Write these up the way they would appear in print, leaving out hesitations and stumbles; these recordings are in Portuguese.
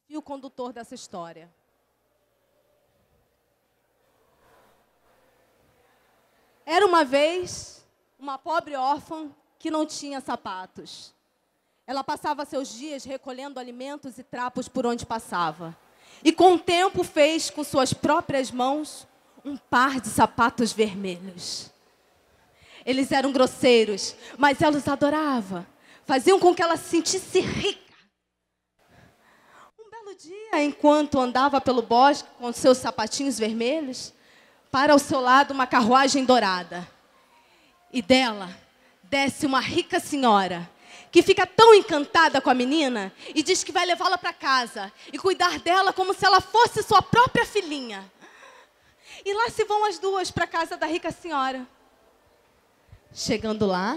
fio condutor dessa história. Era uma vez uma pobre órfã que não tinha sapatos. Ela passava seus dias recolhendo alimentos e trapos por onde passava. E com o tempo fez com suas próprias mãos um par de sapatos vermelhos. Eles eram grosseiros, mas ela os adorava. Faziam com que ela se sentisse rica. Um belo dia, enquanto andava pelo bosque com seus sapatinhos vermelhos, para ao seu lado uma carruagem dourada. E dela desce uma rica senhora, que fica tão encantada com a menina e diz que vai levá-la para casa e cuidar dela como se ela fosse sua própria filhinha. E lá se vão as duas para a casa da rica senhora. Chegando lá,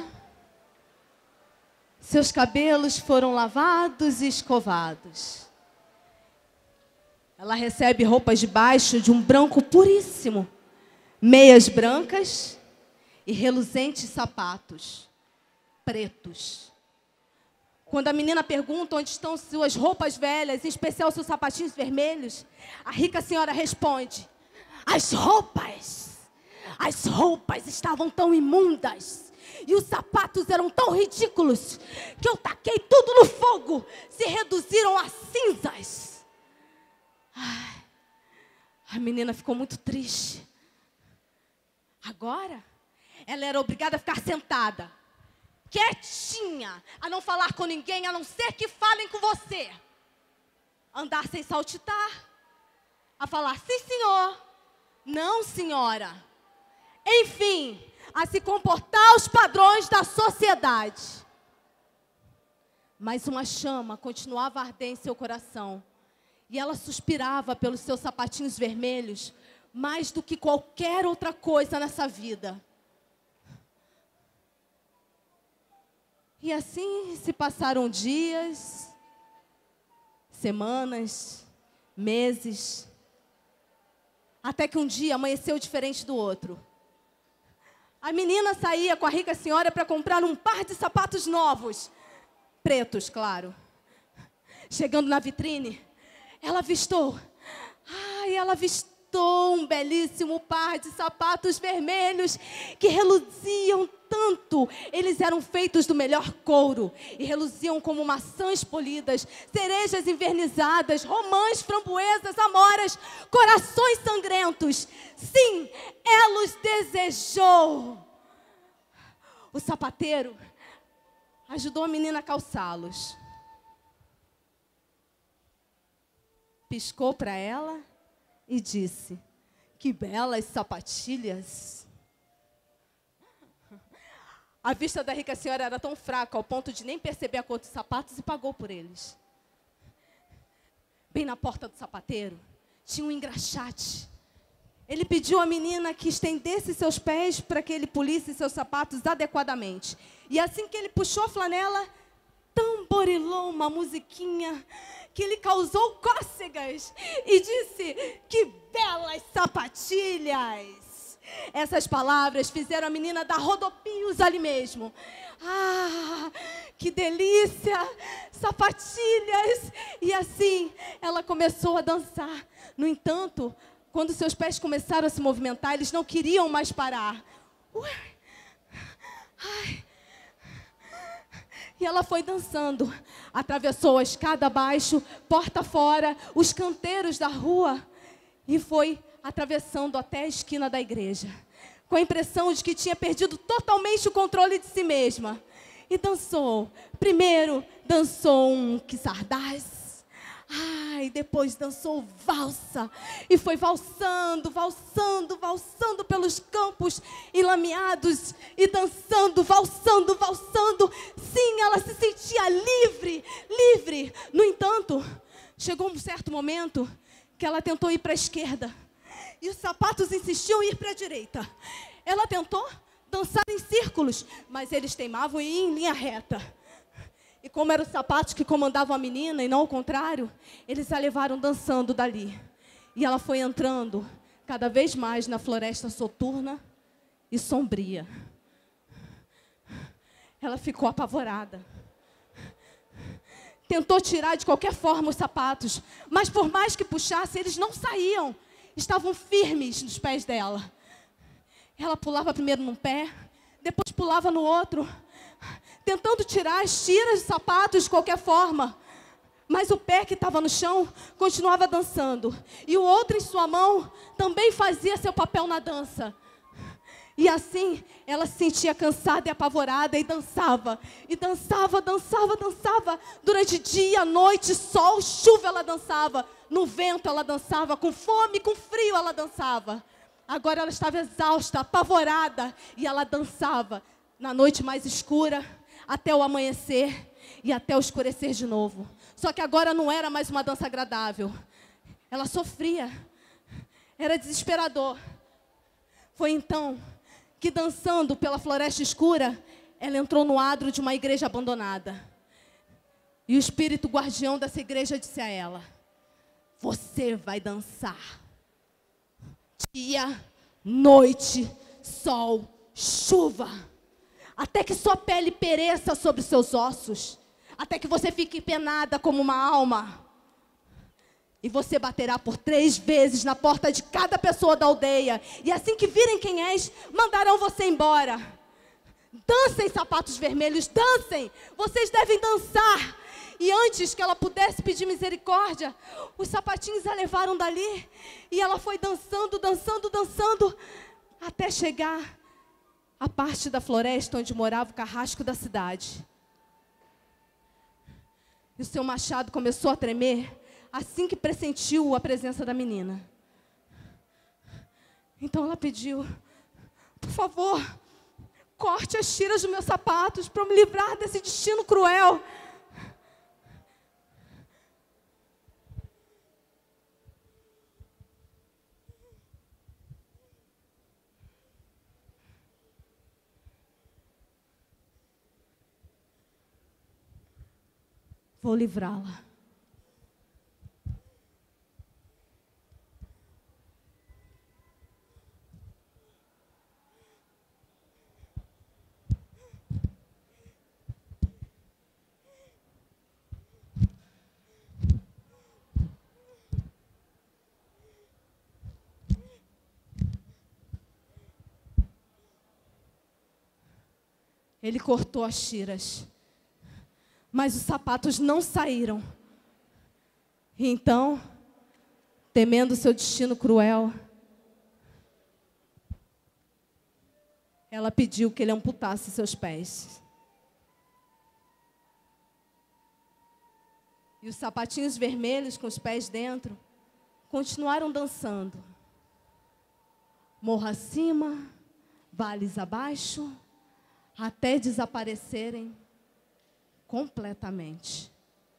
seus cabelos foram lavados e escovados. Ela recebe roupas de baixo de um branco puríssimo, meias brancas e reluzentes sapatos pretos. Quando a menina pergunta onde estão suas roupas velhas, em especial seus sapatinhos vermelhos, a rica senhora responde: As roupas estavam tão imundas e os sapatos eram tão ridículos que eu taquei tudo no fogo, se reduziram a cinzas. Ai, a menina ficou muito triste. Agora, ela era obrigada a ficar sentada, quietinha, a não falar com ninguém, a não ser que falem com você. Andar sem saltitar, a falar sim, senhor, não, senhora. Enfim, a se comportar aos padrões da sociedade. Mas uma chama continuava a arder em seu coração. E ela suspirava pelos seus sapatinhos vermelhos mais do que qualquer outra coisa nessa vida. E assim se passaram dias, semanas, meses, até que um dia amanheceu diferente do outro. A menina saía com a rica senhora para comprar um par de sapatos novos, pretos, claro. Chegando na vitrine, ela avistou um belíssimo par de sapatos vermelhos que reluziam tanto. Eles eram feitos do melhor couro e reluziam como maçãs polidas, cerejas envernizadas, romãs, framboesas, amoras, corações sangrentos. Sim, ela os desejou. O sapateiro ajudou a menina a calçá-los. Piscou para ela e disse: Que belas sapatilhas. A vista da rica senhora era tão fraca ao ponto de nem perceber a cor dos sapatos e pagou por eles. Bem na porta do sapateiro tinha um engraxate. Ele pediu à menina que estendesse seus pés para que ele polisse seus sapatos adequadamente. E assim que ele puxou a flanela, tamborilou uma musiquinha que lhe causou cócegas e disse: Que belas sapatilhas! Essas palavras fizeram a menina dar rodopios ali mesmo. Ah, que delícia! Sapatilhas! E assim ela começou a dançar. No entanto, quando seus pés começaram a se movimentar, eles não queriam mais parar. Ai. E ela foi dançando, atravessou a escada abaixo, porta fora, os canteiros da rua e foi atravessando até a esquina da igreja, com a impressão de que tinha perdido totalmente o controle de si mesma. E dançou. Primeiro dançou um quisardaz. Ai, depois dançou valsa. E foi valsando, valsando, valsando pelos campos enlameados. E dançando, valsando, valsando. Sim, ela se sentia livre, livre. No entanto, chegou um certo momento que ela tentou ir para a esquerda. E os sapatos insistiam em ir para a direita. Ela tentou dançar em círculos, mas eles teimavam em ir em linha reta. E como eram os sapatos que comandavam a menina e não o contrário, eles a levaram dançando dali. E ela foi entrando cada vez mais na floresta soturna e sombria. Ela ficou apavorada. tentou tirar de qualquer forma os sapatos, mas por mais que puxasse, eles não saíam. Estavam firmes nos pés dela. Ela pulava primeiro num pé, depois pulava no outro, tentando tirar as tiras de sapatos de qualquer forma. Mas o pé que estava no chão continuava dançando. E o outro em sua mão também fazia seu papel na dança. E assim, ela se sentia cansada e apavorada e dançava. E dançava, dançava, dançava. Durante dia, noite, sol, chuva, ela dançava. No vento, ela dançava. Com fome, com frio, ela dançava. Agora ela estava exausta, apavorada. E ela dançava na noite mais escura, até o amanhecer e até o escurecer de novo. Só que agora não era mais uma dança agradável. Ela sofria. Era desesperador. Foi então que, dançando pela floresta escura, ela entrou no adro de uma igreja abandonada. E o espírito guardião dessa igreja disse a ela: você vai dançar. Dia, noite, sol, chuva. Até que sua pele pereça sobre seus ossos. Até que você fique penada como uma alma. E você baterá por 3 vezes na porta de cada pessoa da aldeia. E assim que virem quem és, mandarão você embora. Dancem, sapatos vermelhos, dancem. Vocês devem dançar. E antes que ela pudesse pedir misericórdia, os sapatinhos a levaram dali. E ela foi dançando, dançando, dançando, até chegar à parte da floresta onde morava o carrasco da cidade. E o seu machado começou a tremer assim que pressentiu a presença da menina. Então ela pediu: por favor, corte as tiras dos meus sapatos para eu me livrar desse destino cruel. Vou livrá-la. Ele cortou as tiras, mas os sapatos não saíram. E então, temendo seu destino cruel, ela pediu que ele amputasse seus pés. E os sapatinhos vermelhos com os pés dentro continuaram dançando. Morro acima, vales abaixo, até desaparecerem completamente.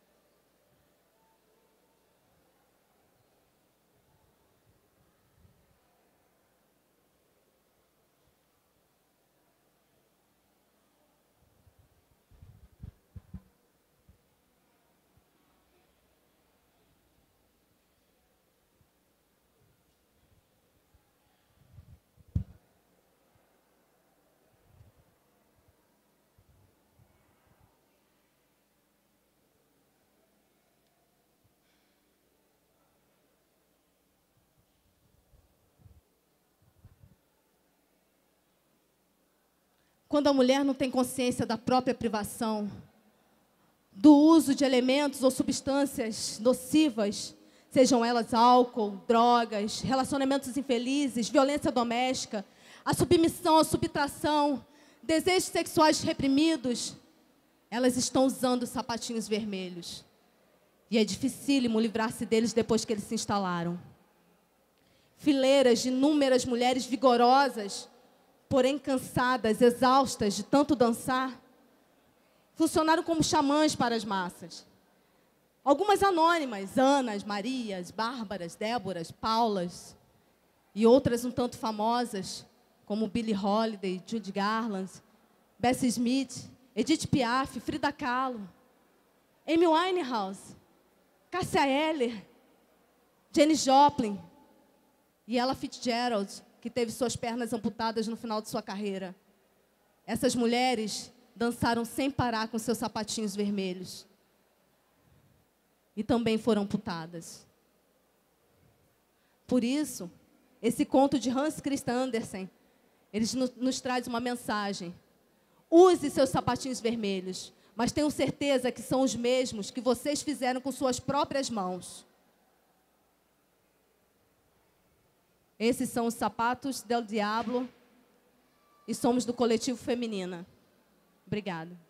Quando a mulher não tem consciência da própria privação, do uso de elementos ou substâncias nocivas, sejam elas álcool, drogas, relacionamentos infelizes, violência doméstica, a submissão, a subtração, desejos sexuais reprimidos, elas estão usando os sapatinhos vermelhos. E é dificílimo livrar-se deles depois que eles se instalaram. Fileiras de inúmeras mulheres vigorosas, porém cansadas, exaustas de tanto dançar, funcionaram como xamãs para as massas. Algumas anônimas, Anas, Marias, Bárbaras, Déboras, Paulas, e outras um tanto famosas, como Billie Holiday, Judy Garland, Bessie Smith, Edith Piaf, Frida Kahlo, Amy Winehouse, Cássia Eller, Janis Joplin e Ella Fitzgerald, que teve suas pernas amputadas no final de sua carreira. Essas mulheres dançaram sem parar com seus sapatinhos vermelhos. e também foram amputadas. Por isso, esse conto de Hans Christian Andersen, ele nos traz uma mensagem. Use seus sapatinhos vermelhos, mas tenho certeza que são os mesmos que vocês fizeram com suas próprias mãos. Esses são os sapatos del diablo e somos do coletivo Feminina. Obrigada.